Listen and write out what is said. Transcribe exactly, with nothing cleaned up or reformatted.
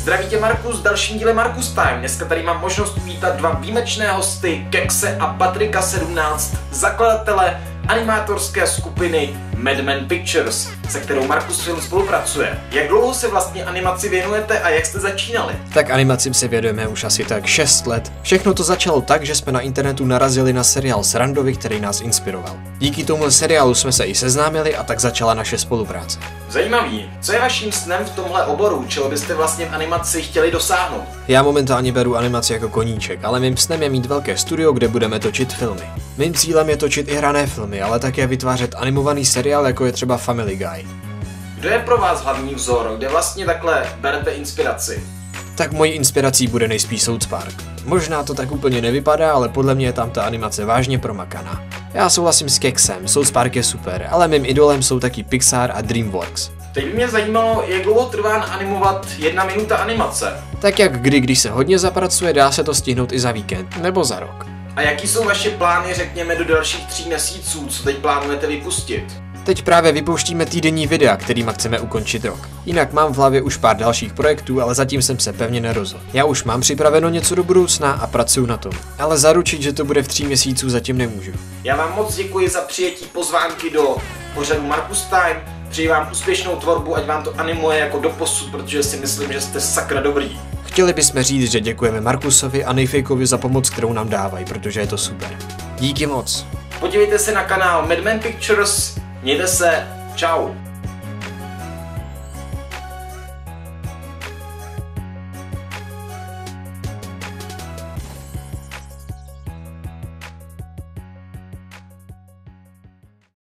Zdraví tě Markus, v dalším díle Markus Time. Dneska tady mám možnost uvítat dva výjimečné hosty, Kexe a Patrika sedmnáct, zakladatele animátorské skupiny Madman Pictures, se kterou Markus Film spolupracuje. Jak dlouho se vlastně animaci věnujete a jak jste začínali? Tak animacím se věnujeme už asi tak šest let. Všechno to začalo tak, že jsme na internetu narazili na seriál Srandovi, který nás inspiroval. Díky tomu seriálu jsme se i seznámili a tak začala naše spolupráce. Zajímavý. Co je vaším snem v tomhle oboru? Čeho byste vlastně v animaci chtěli dosáhnout? Já momentálně beru animaci jako koníček, ale mým snem je mít velké studio, kde budeme točit filmy. Mým cílem je točit i hrané filmy, ale také vytvářet animovaný seriál, jako je třeba Family Guy. Kdo je pro vás hlavní vzor? Kde vlastně takhle berete inspiraci? Tak mojí inspirací bude nejspíš South Park. Možná to tak úplně nevypadá, ale podle mě je tam ta animace vážně promakaná. Já souhlasím s Keksem, South Park je super, ale mým idolem jsou taky Pixar a DreamWorks. Teď by mě zajímalo, jak dlouho trvá animovat jedna minuta animace. Tak jak kdy, když se hodně zapracuje, dá se to stihnout i za víkend, nebo za rok. A jaký jsou vaše plány, řekněme, do dalších tří měsíců, co teď plánujete vypustit? Teď právě vypouštíme týdenní videa, kterýma chceme ukončit rok. Jinak mám v hlavě už pár dalších projektů, ale zatím jsem se pevně nerozhodl. Já už mám připraveno něco do budoucna a pracuji na tom. Ale zaručit, že to bude v tří měsíců, zatím nemůžu. Já vám moc děkuji za přijetí pozvánky do pořadu Markus Time. Přeji vám úspěšnou tvorbu, ať vám to animuje jako doposud, protože si myslím, že jste sakra dobrý. Chtěli bychom říct, že děkujeme Markusovi a Nejfejkovi za pomoc, kterou nám dávají, protože je to super. Díky moc. Podívejte se na kanál Madman Pictures, mějte se, čau.